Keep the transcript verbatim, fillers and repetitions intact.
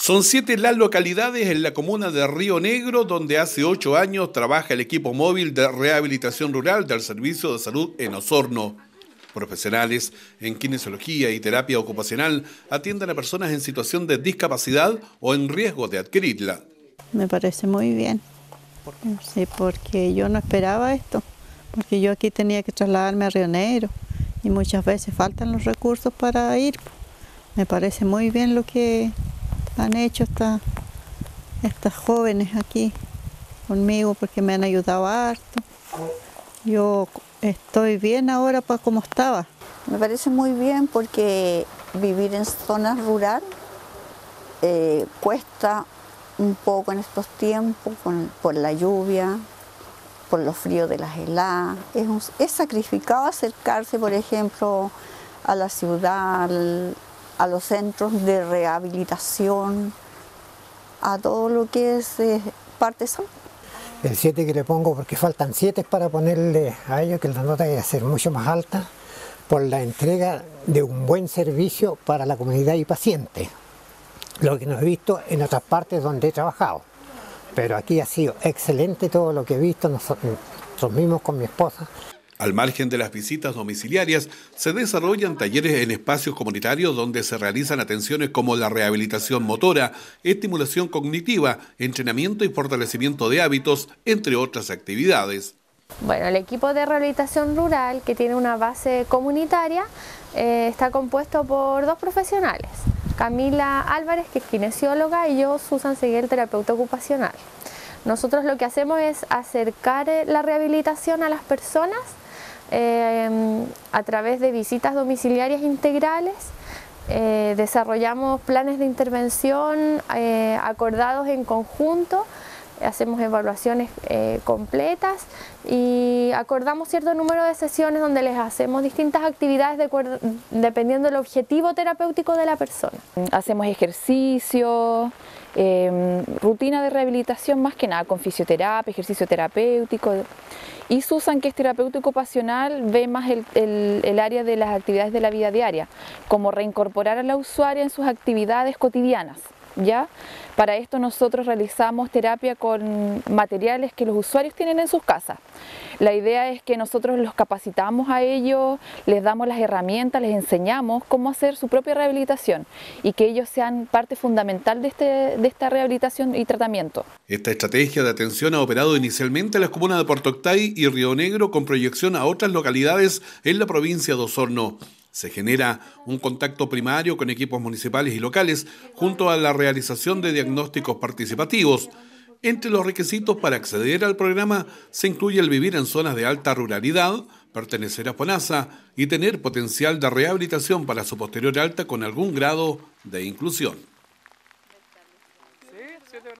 Son siete las localidades en la comuna de Río Negro donde hace ocho años trabaja el equipo móvil de rehabilitación rural del Servicio de Salud en Osorno. Profesionales en kinesiología y terapia ocupacional atienden a personas en situación de discapacidad o en riesgo de adquirirla. Me parece muy bien, sí, porque yo no esperaba esto, porque yo aquí tenía que trasladarme a Río Negro y muchas veces faltan los recursos para ir. Me parece muy bien lo que han hecho esta, estas jóvenes aquí conmigo porque me han ayudado harto. Yo estoy bien ahora para como estaba. Me parece muy bien porque vivir en zonas rurales eh, cuesta un poco en estos tiempos con, por la lluvia, por los fríos de las heladas. Es, un, es sacrificado acercarse, por ejemplo, a la ciudad, al, a los centros de rehabilitación, a todo lo que es eh, parte salud. El siete que le pongo porque faltan siete para ponerle a ellos, que la nota debe ser mucho más alta, por la entrega de un buen servicio para la comunidad y pacientes. Lo que no he visto en otras partes donde he trabajado. Pero aquí ha sido excelente todo lo que he visto, nosotros, nosotros mismos con mi esposa. Al margen de las visitas domiciliarias, se desarrollan talleres en espacios comunitarios donde se realizan atenciones como la rehabilitación motora, estimulación cognitiva, entrenamiento y fortalecimiento de hábitos, entre otras actividades. Bueno, el equipo de rehabilitación rural, que tiene una base comunitaria, eh, está compuesto por dos profesionales. Camila Álvarez, que es kinesióloga, y yo, Susan Seguel, terapeuta ocupacional. Nosotros lo que hacemos es acercar la rehabilitación a las personas eh, a través de visitas domiciliarias integrales. Eh, desarrollamos planes de intervención eh, acordados en conjunto, hacemos evaluaciones eh, completas y acordamos cierto número de sesiones donde les hacemos distintas actividades de acuerdo, dependiendo del objetivo terapéutico de la persona. Hacemos ejercicio, eh, rutina de rehabilitación más que nada, con fisioterapia, ejercicio terapéutico. Y Susan, que es terapeuta ocupacional, ve más el, el, el área de las actividades de la vida diaria, como reincorporar a la usuaria en sus actividades cotidianas. ¿Ya? Para esto nosotros realizamos terapia con materiales que los usuarios tienen en sus casas. La idea es que nosotros los capacitamos a ellos, les damos las herramientas, les enseñamos cómo hacer su propia rehabilitación y que ellos sean parte fundamental de, este, de esta rehabilitación y tratamiento. Esta estrategia de atención ha operado inicialmente en las comunas de Puerto Octay y Río Negro con proyección a otras localidades en la provincia de Osorno. Se genera un contacto primario con equipos municipales y locales junto a la realización de diagnósticos participativos. Entre los requisitos para acceder al programa se incluye el vivir en zonas de alta ruralidad, pertenecer a FONASA y tener potencial de rehabilitación para su posterior alta con algún grado de inclusión.